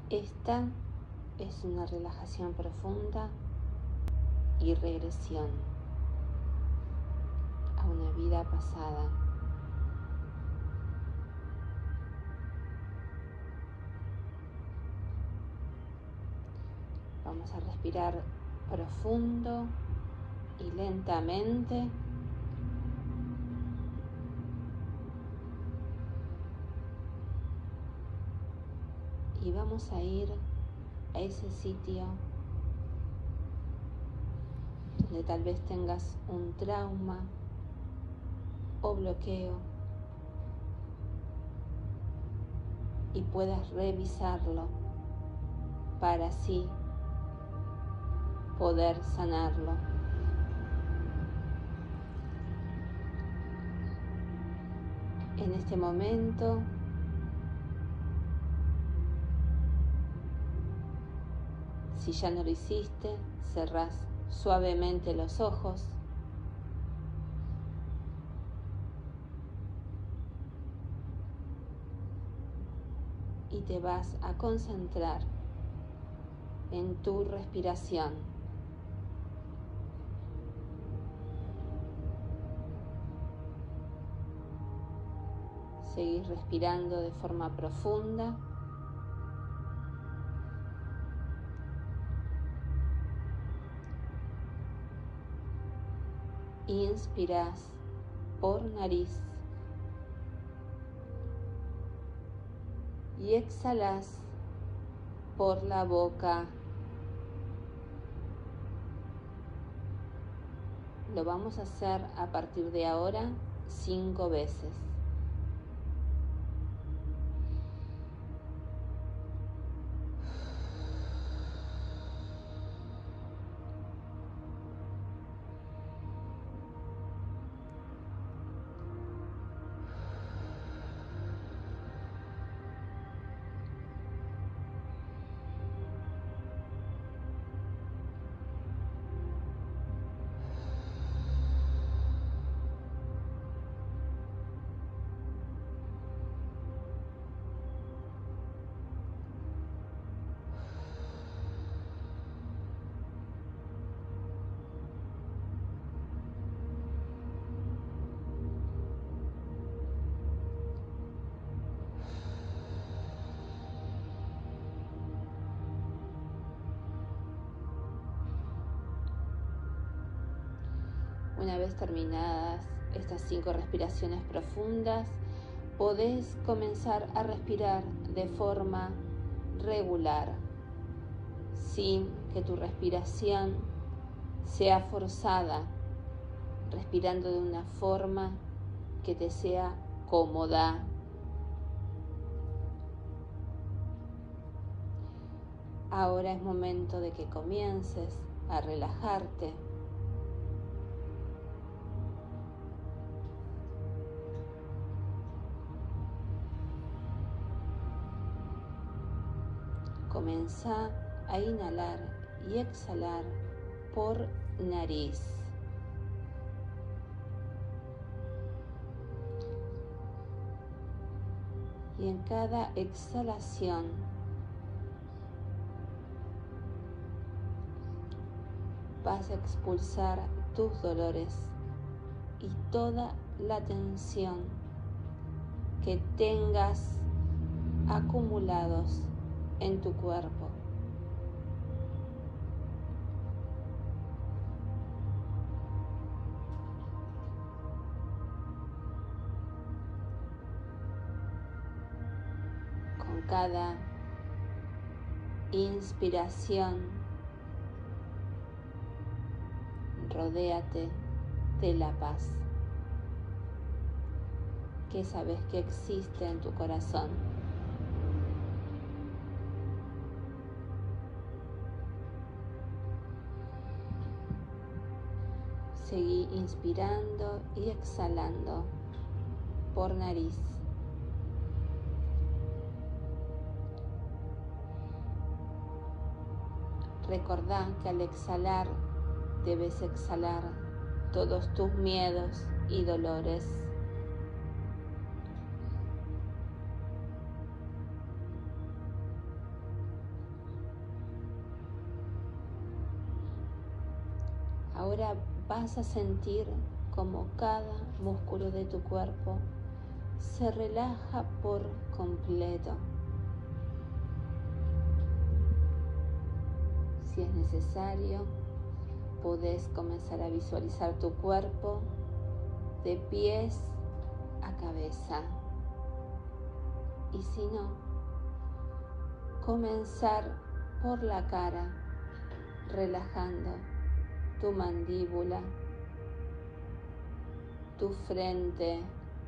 Esta es una relajación profunda y regresión a una vida pasada. Vamos a respirar profundo y lentamente. Y vamos a ir a ese sitio donde tal vez tengas un trauma o bloqueo y puedas revisarlo para así poder sanarlo. En este momento si ya no lo hiciste, cerrás suavemente los ojos y te vas a concentrar en tu respiración. Seguís respirando de forma profunda. Inspirás por nariz y exhalás por la boca. Lo vamos a hacer a partir de ahora 5 veces. Una vez terminadas estas 5 respiraciones profundas, podés comenzar a respirar de forma regular, sin que tu respiración sea forzada, respirando de una forma que te sea cómoda. Ahora es momento de que comiences a relajarte. Comenzá a inhalar y exhalar por nariz. Y en cada exhalación vas a expulsar tus dolores y toda la tensión que tengas acumulados en tu cuerpo. Con cada inspiración, rodéate de la paz que sabes que existe en tu corazón. Seguí inspirando y exhalando por nariz. Recordá que al exhalar debes exhalar todos tus miedos y dolores. Ahora vas a sentir como cada músculo de tu cuerpo se relaja por completo. Si es necesario, podés comenzar a visualizar tu cuerpo de pies a cabeza. Y si no, comenzar por la cara, relajando tu mandíbula, tu frente,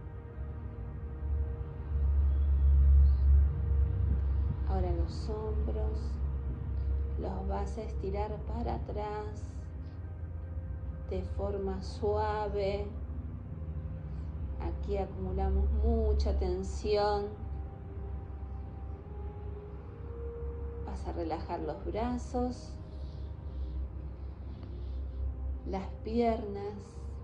ahora los hombros, los vas a estirar para atrás de forma suave. Aquí acumulamos mucha tensión. Vas a relajar los brazos, las piernas,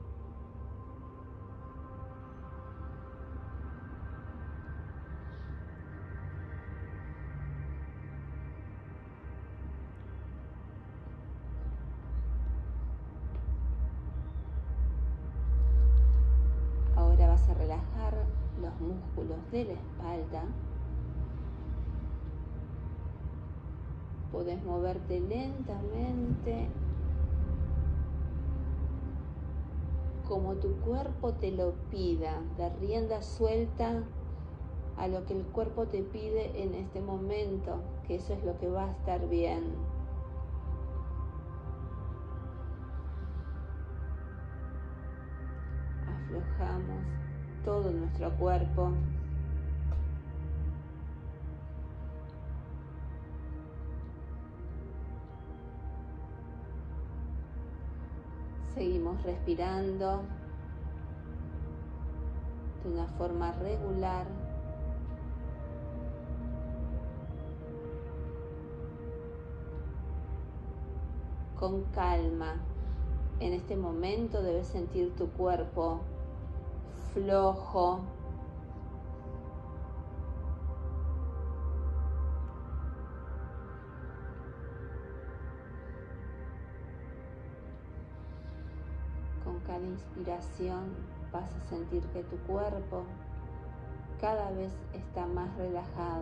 ahora vas a relajar los músculos de la espalda. Podés moverte lentamente como tu cuerpo te lo pida, de rienda suelta a lo que el cuerpo te pide en este momento, que eso es lo que va a estar bien. Aflojamos todo nuestro cuerpo. Seguimos respirando de una forma regular. Con calma. En este momento debes sentir tu cuerpo flojo. Con cada inspiración vas a sentir que tu cuerpo cada vez está más relajado.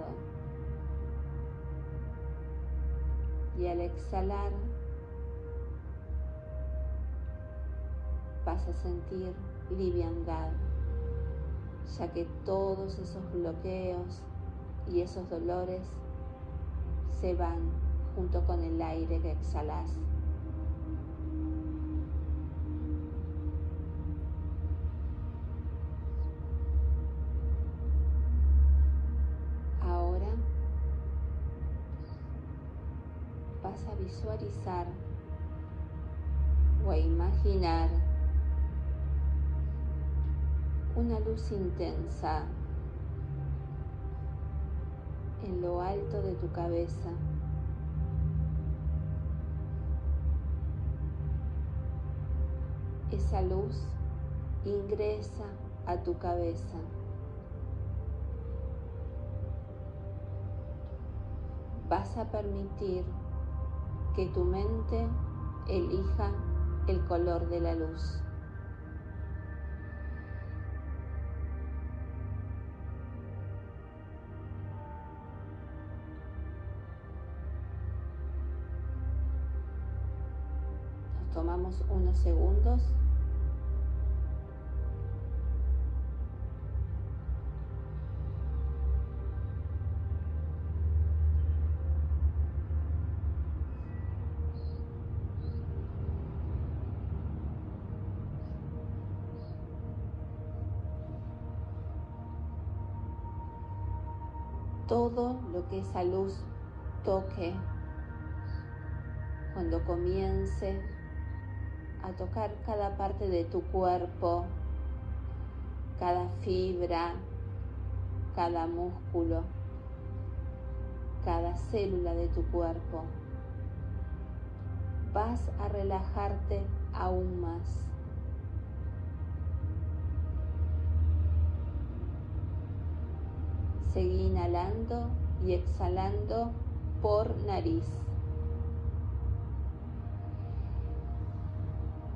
Y al exhalar vas a sentir liviandad, ya que todos esos bloqueos y esos dolores se van junto con el aire que exhalas. Ahora vas a visualizar o a imaginar una luz intensa en lo alto de tu cabeza. Esa luz ingresa a tu cabeza. Vas a permitir que tu mente elija el color de la luz. Nos tomamos unos segundos. Todo lo que esa luz toque, cuando comience a tocar cada parte de tu cuerpo, cada fibra, cada músculo, cada célula de tu cuerpo, vas a relajarte aún más. Seguí inhalando y exhalando por nariz.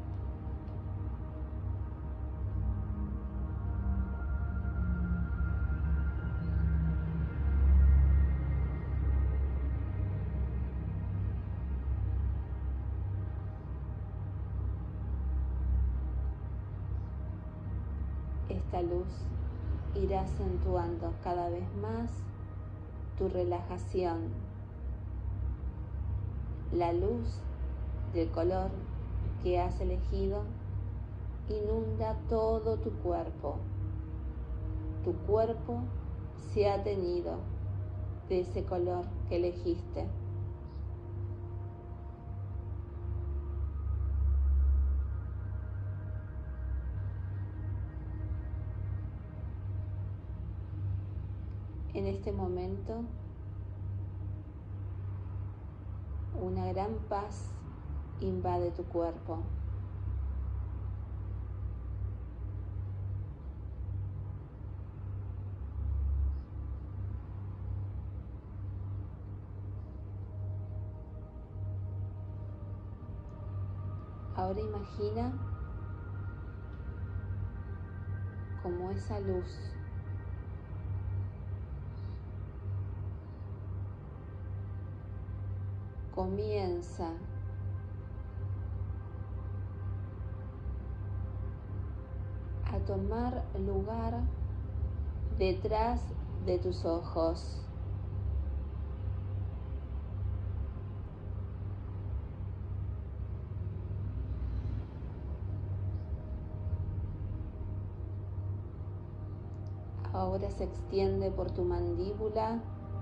Esta luz irá acentuando cada vez más tu relajación. La luz del color que has elegido inunda todo tu cuerpo. Tu cuerpo se ha teñido de ese color que elegiste. En este momento, una gran paz invade tu cuerpo. Ahora imagina cómo esa luz comienza a tomar lugar detrás de tus ojos. Ahora se extiende por tu mandíbula,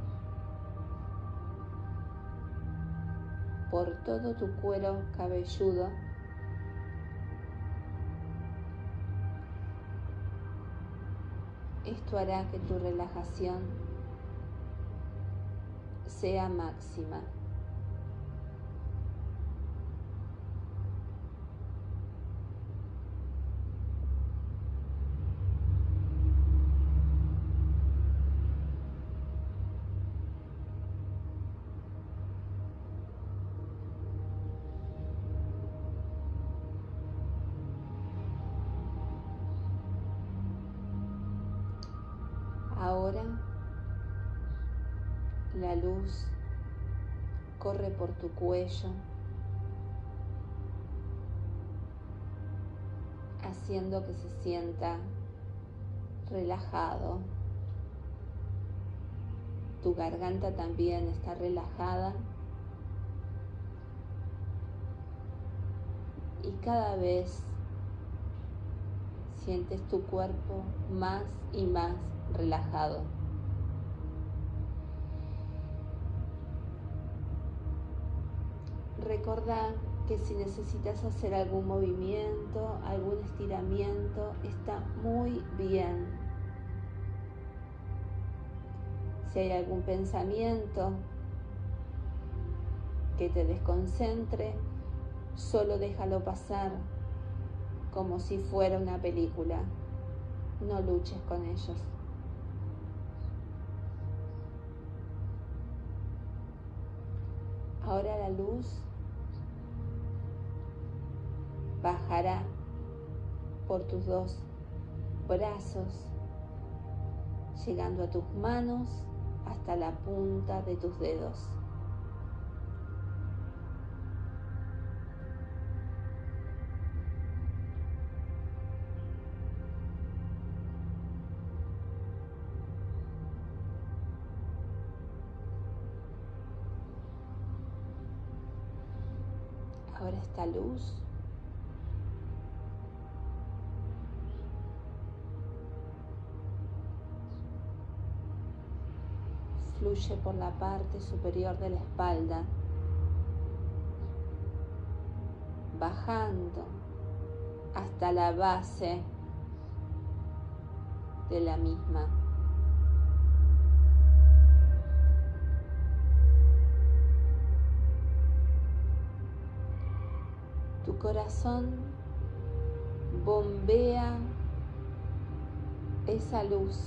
por todo tu cuero cabelludo. Esto hará que tu relajación sea máxima. Ahora la luz corre por tu cuello, haciendo que se sienta relajado. Tu garganta también está relajada y cada vez sientes tu cuerpo más y más relajado. Recordá que si necesitas hacer algún movimiento, algún estiramiento, está muy bien. Si hay algún pensamiento que te desconcentre, solo déjalo pasar como si fuera una película. No luches con ellos. Ahora la luz bajará por tus dos brazos, llegando a tus manos hasta la punta de tus dedos. Ahora esta luz fluye por la parte superior de la espalda, bajando hasta la base de la misma. Tu corazón bombea esa luz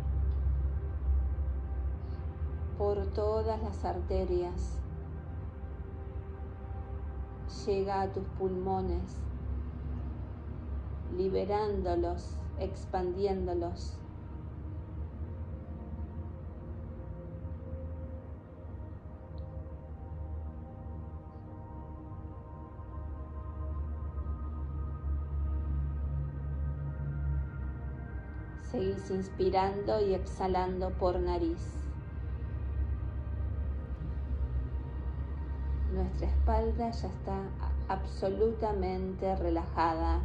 por todas las arterias, llega a tus pulmones, liberándolos, expandiéndolos. Seguís inspirando y exhalando por nariz. Nuestra espalda ya está absolutamente relajada.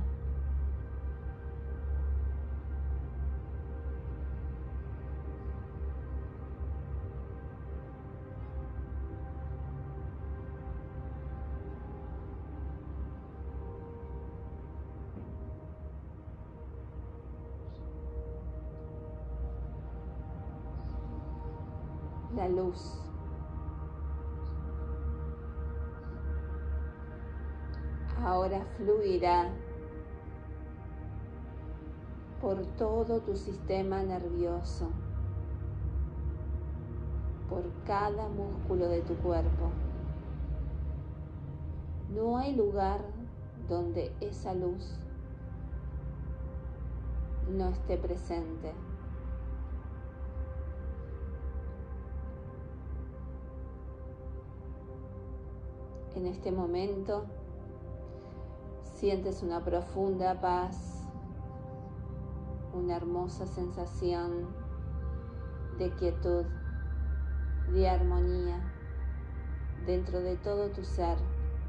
La luz ahora fluirá por todo tu sistema nervioso, por cada músculo de tu cuerpo. No hay lugar donde esa luz no esté presente. En este momento sientes una profunda paz, una hermosa sensación de quietud, de armonía dentro de todo tu ser.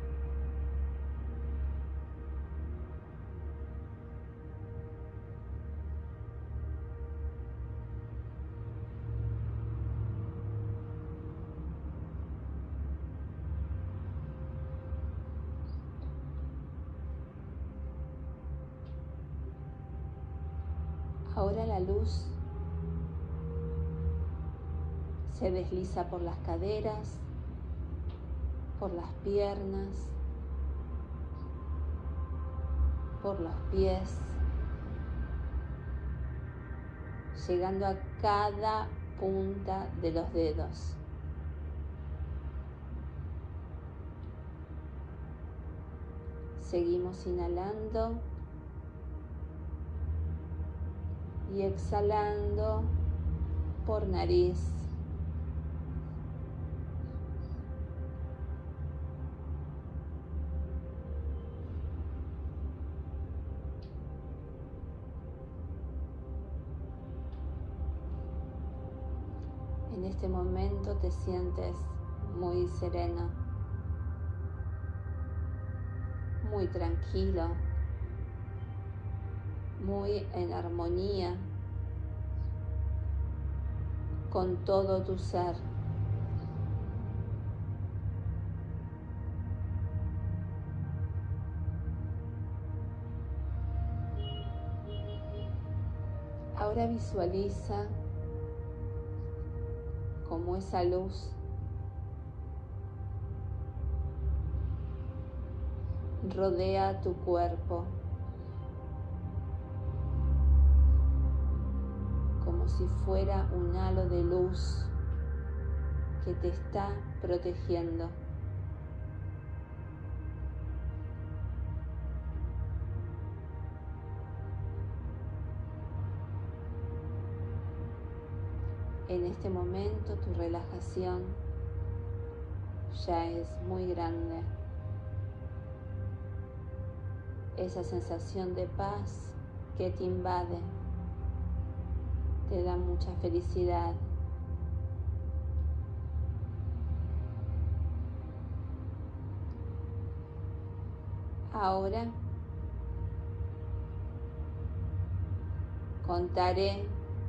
Ahora la luz se desliza por las caderas, por las piernas, por los pies, llegando a cada punta de los dedos. Seguimos inhalando y exhalando por nariz. En este momento te sientes muy sereno, muy tranquilo, muy en armonía con todo tu ser. Ahora visualiza cómo esa luz rodea tu cuerpo, como si fuera un halo de luz que te está protegiendo. En este momento tu relajación ya es muy grande. Esa sensación de paz que te invade te da mucha felicidad. Ahora contaré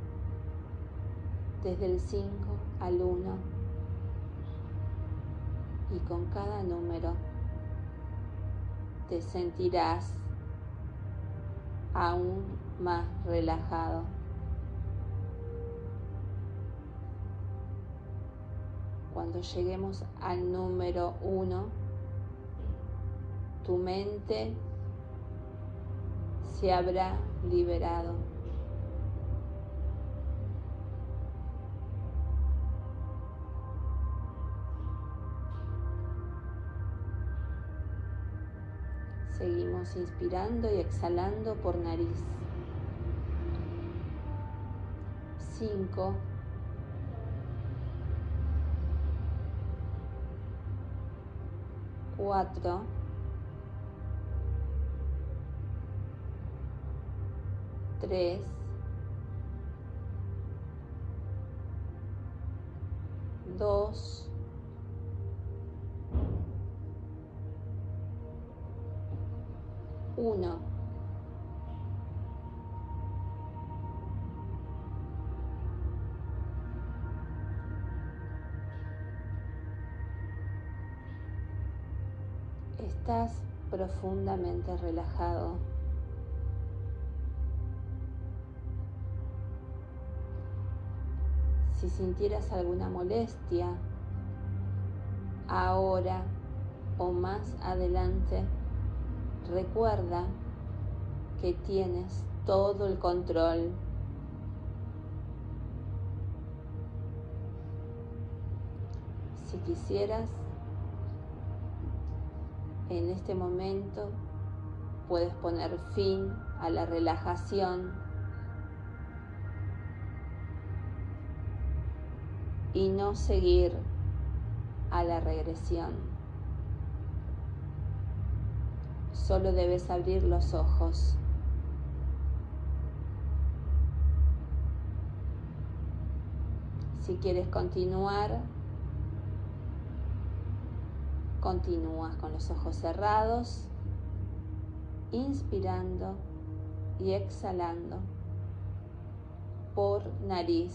desde el 5 al 1 y con cada número te sentirás aún más relajado. Cuando lleguemos al número 1, tu mente se habrá liberado. Seguimos inspirando y exhalando por nariz. 5, 4, 3, 2, 1. Estás profundamente relajado. Si sintieras alguna molestia, ahora o más adelante, recuerda que tienes todo el control. Si quisieras, en este momento puedes poner fin a la relajación y no seguir a la regresión. Solo debes abrir los ojos. Si quieres continuar, continúas con los ojos cerrados, inspirando y exhalando por nariz.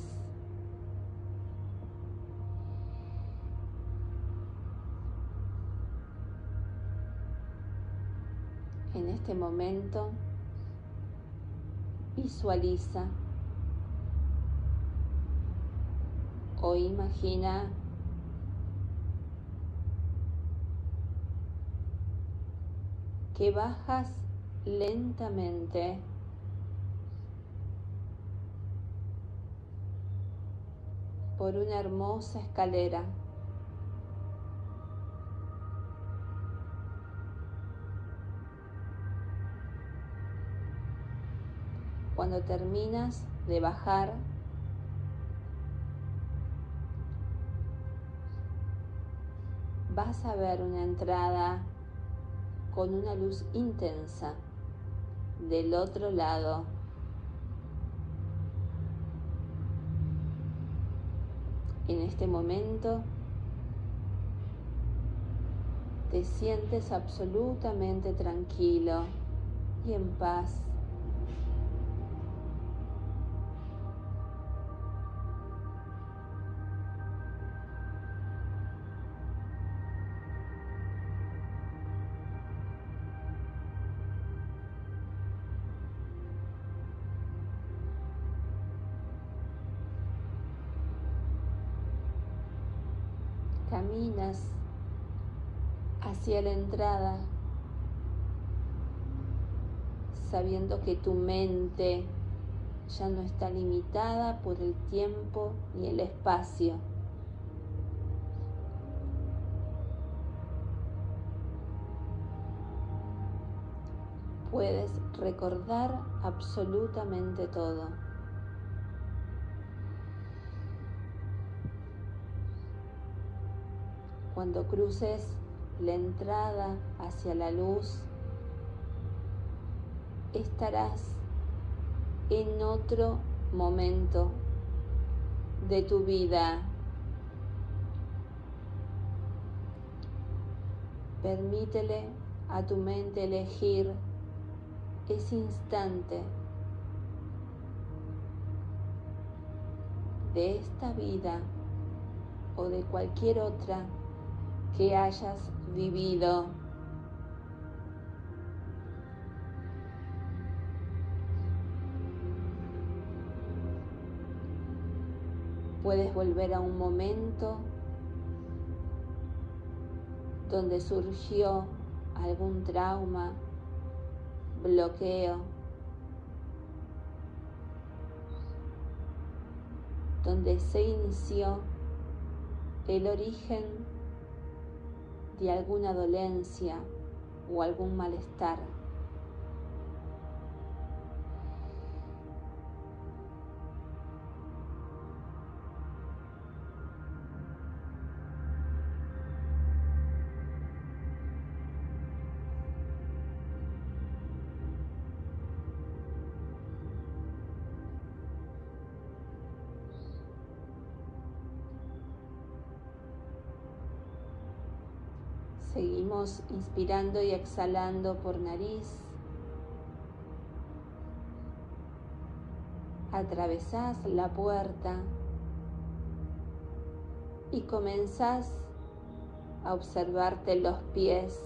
En este momento, visualiza o imagina que bajas lentamente por una hermosa escalera. Cuando terminas de bajar, vas a ver una entrada con una luz intensa del otro lado. En este momento te sientes absolutamente tranquilo y en paz. Caminas hacia la entrada, sabiendo que tu mente ya no está limitada por el tiempo ni el espacio. Puedes recordar absolutamente todo. Cuando cruces la entrada hacia la luz, estarás en otro momento de tu vida. Permítele a tu mente elegir ese instante de esta vida o de cualquier otra que hayas vivido. Puedes volver a un momento donde surgió algún trauma, bloqueo, donde se inició el origen de alguna dolencia o algún malestar. Seguimos inspirando y exhalando por nariz. Atravesás la puerta y comenzás a observarte los pies.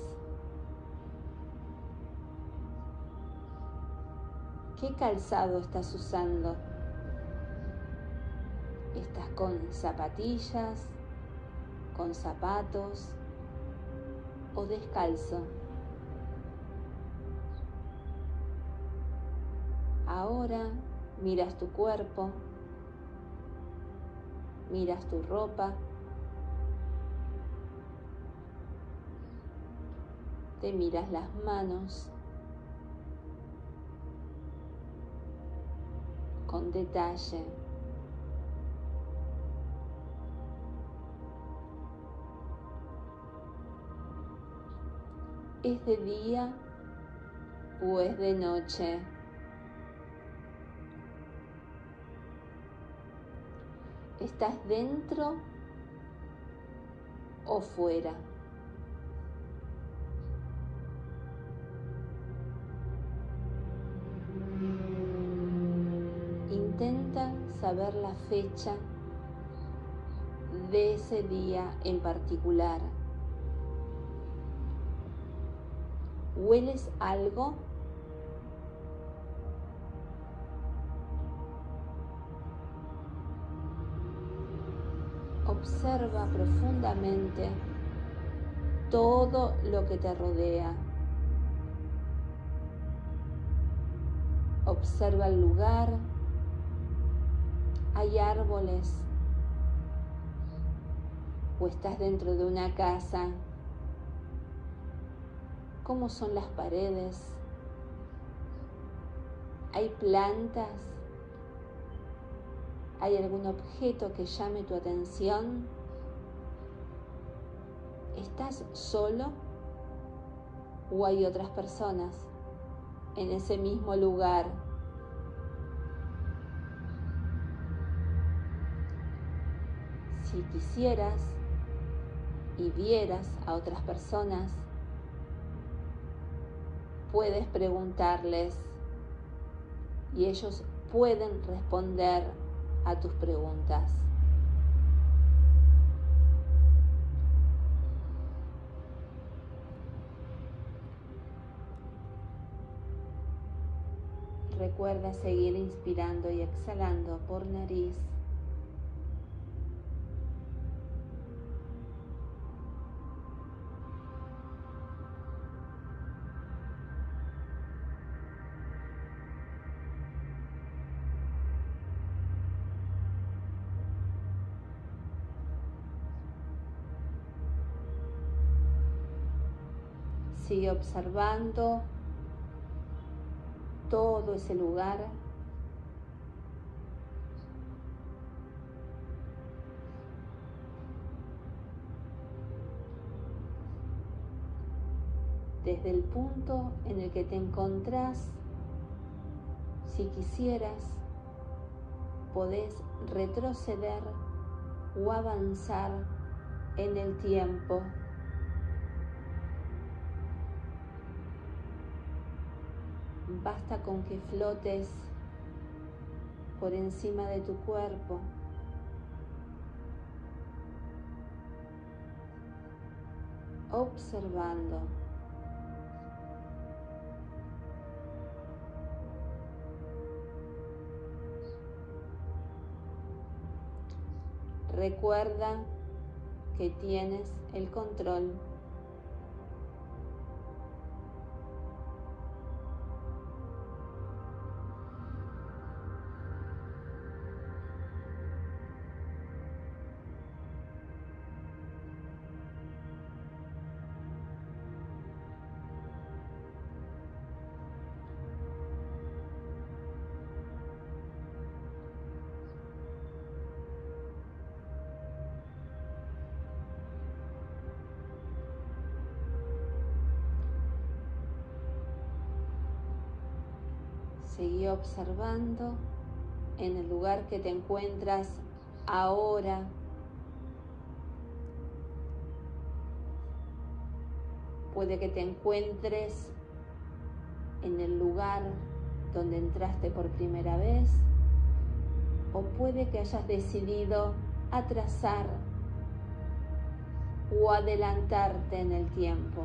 ¿Qué calzado estás usando? ¿Estás con zapatillas, con zapatos o descalzo? Ahora miras tu cuerpo, miras tu ropa, te miras las manos con detalle. ¿Es de día o es de noche? ¿Estás dentro o fuera? Intenta saber la fecha de ese día en particular. ¿Hueles algo? Observa profundamente todo lo que te rodea. Observa el lugar. ¿Hay árboles? ¿O estás dentro de una casa? ¿Cómo son las paredes? ¿Hay plantas? ¿Hay algún objeto que llame tu atención? ¿Estás solo o hay otras personas en ese mismo lugar? Si quisieras y vieras a otras personas, puedes preguntarles y ellos pueden responder a tus preguntas. Recuerda seguir inspirando y exhalando por nariz. Sigue observando todo ese lugar. Desde el punto en el que te encontrás, si quisieras, podés retroceder o avanzar en el tiempo. Basta con que flotes por encima de tu cuerpo. Observando. Recuerda que tienes el control. Seguí observando en el lugar que te encuentras ahora. Puede que te encuentres en el lugar donde entraste por primera vez, o puede que hayas decidido atrasar o adelantarte en el tiempo.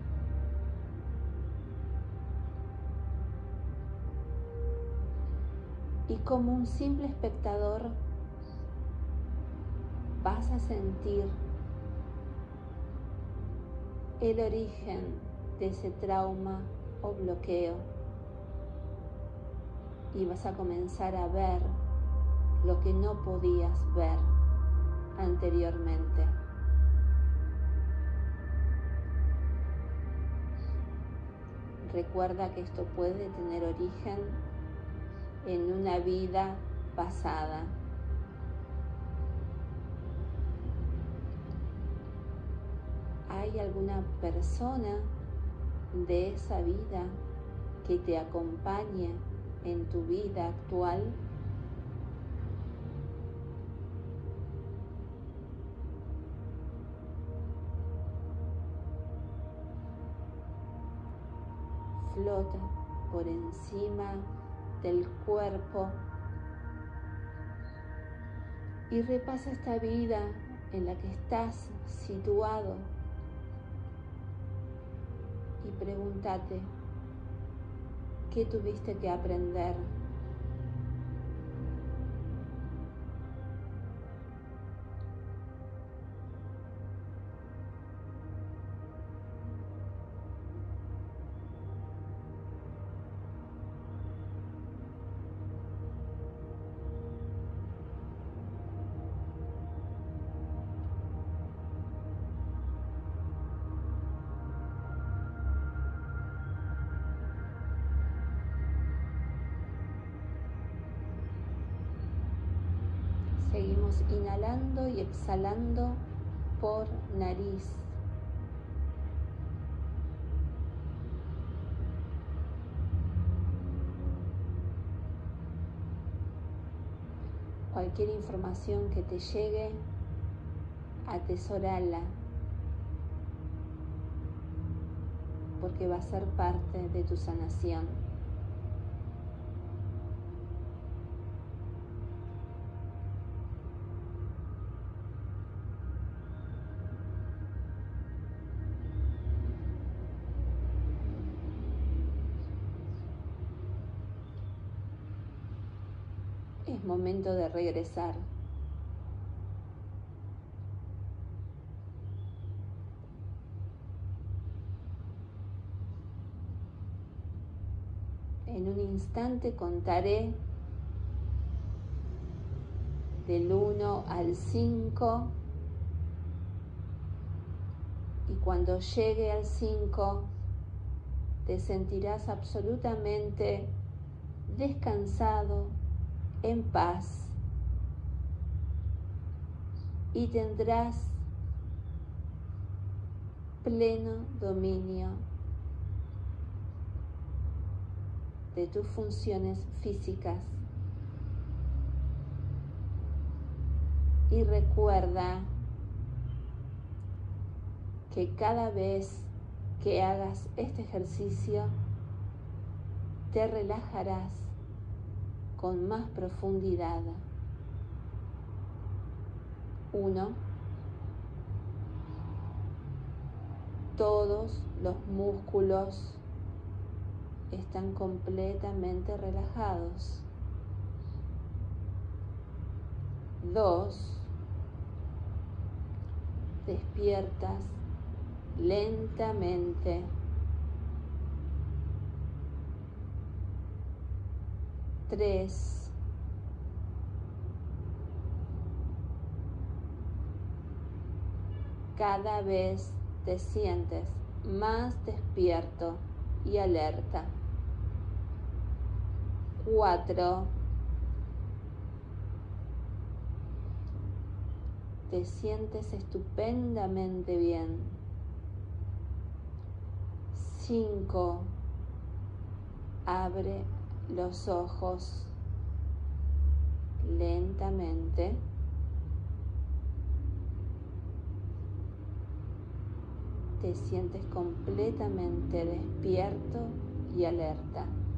Y como un simple espectador vas a sentir el origen de ese trauma o bloqueo y vas a comenzar a ver lo que no podías ver anteriormente. Recuerda que esto puede tener origen en una vida pasada. ¿Hay alguna persona de esa vida que te acompañe en tu vida actual? Flota por encima del cuerpo y repasa esta vida en la que estás situado y pregúntate, ¿qué tuviste que aprender? Seguimos inhalando y exhalando por nariz. Cualquier información que te llegue, atesorala, porque va a ser parte de tu sanación. Es momento de regresar. En un instante contaré del 1 al 5 y cuando llegue al 5 te sentirás absolutamente descansado, en paz, y tendrás pleno dominio de tus funciones físicas. Y recuerda que cada vez que hagas este ejercicio te relajarás con más profundidad. 1. Todos los músculos están completamente relajados. 2. Despiertas lentamente. 3. Cada vez te sientes más despierto y alerta. 4. Te sientes estupendamente bien. 5. Abre los ojos lentamente. te sientes completamente despierto y alerta.